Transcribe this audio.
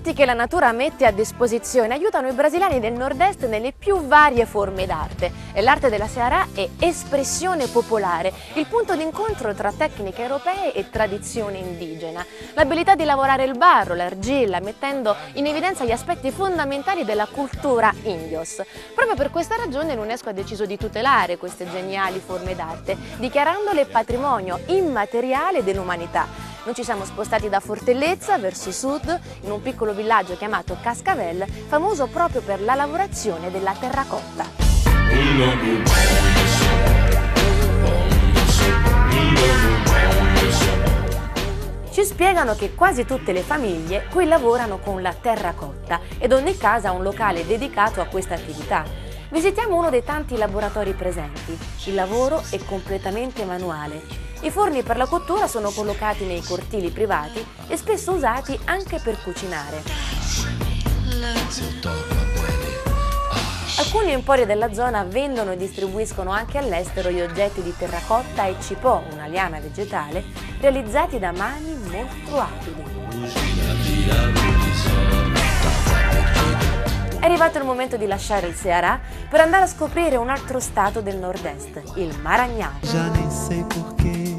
oggetti che la natura mette a disposizione aiutano i brasiliani del nord-est nelle più varie forme d'arte. E l'arte della Ceará è espressione popolare, il punto d'incontro tra tecniche europee e tradizione indigena. L'abilità di lavorare il barro, l'argilla, mettendo in evidenza gli aspetti fondamentali della cultura indios. Proprio per questa ragione l'UNESCO ha deciso di tutelare queste geniali forme d'arte, dichiarandole patrimonio immateriale dell'umanità. Noi ci siamo spostati da Fortellezza verso sud, in un piccolo villaggio chiamato Cascavel, famoso proprio per la lavorazione della terracotta. Ci spiegano che quasi tutte le famiglie qui lavorano con la terracotta ed ogni casa ha un locale dedicato a questa attività. Visitiamo uno dei tanti laboratori presenti. Il lavoro è completamente manuale. I forni per la cottura sono collocati nei cortili privati e spesso usati anche per cucinare. Alcuni empori della zona vendono e distribuiscono anche all'estero gli oggetti di terracotta e cipò, una liana vegetale, realizzati da mani molto abili. È arrivato il momento di lasciare il Ceará per andare a scoprire un altro stato del nord-est, il Maranhão.